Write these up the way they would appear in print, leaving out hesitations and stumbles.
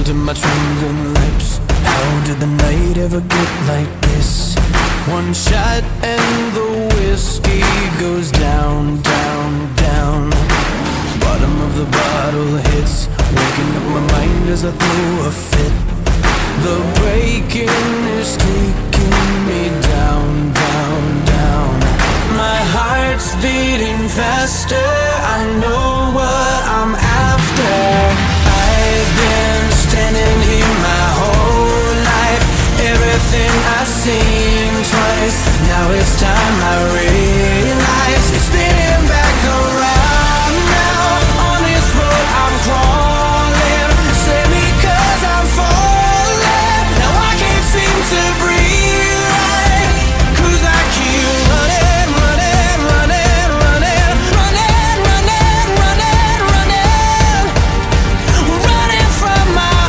to my trembling lips. How did the night ever get like this? One shot and the whiskey goes down, down, down. Bottom of the bottle hits, waking up my mind as I throw a fit. The breaking is taking me down, down, down. My heart's beating faster, I know what I'm after. I've been standing here my whole life, everything I've seen twice. Now it's time I realize it's spinning back around now. On this road I'm crawling, save me 'cause I'm falling. Now I can't seem to breathe right, 'cause I keep running, running, running, running, running, running, running, running, running from my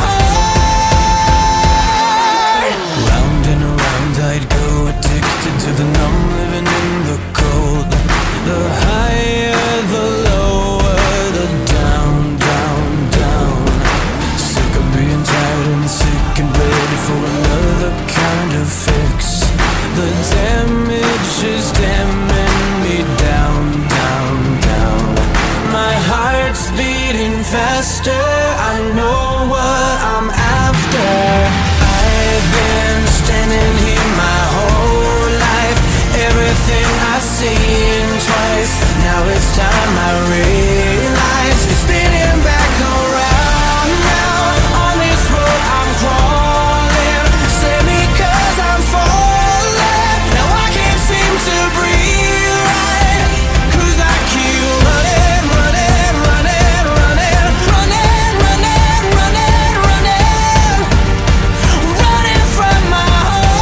heart. Round and around I'd go, addicted to the numb, living in the cold. The higher, the lower, the down, down, down. Sick of being tired and sick and ready for another kind of fix. The damage is damning me down, down, down. My heart's beating faster, I know what I'm after. I've been standing here my whole life, everything I've seen twice. Now it's time I realize it's spinning back around now. On this road I'm crawling, save me 'cause I'm falling. Now I can't seem to breathe right, 'cause I keep running, running, running, running, running, running, running, running, running from my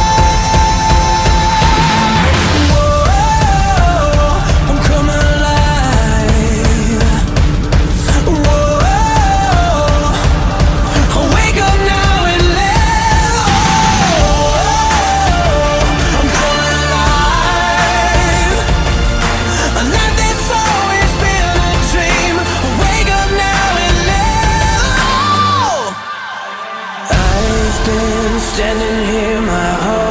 heart. Whoa, I'm coming alive. Whoa, wake up now and live. Oh, I'm coming alive. A night that's always been a dream. Wake up now and live. Oh, I've been standing here my whole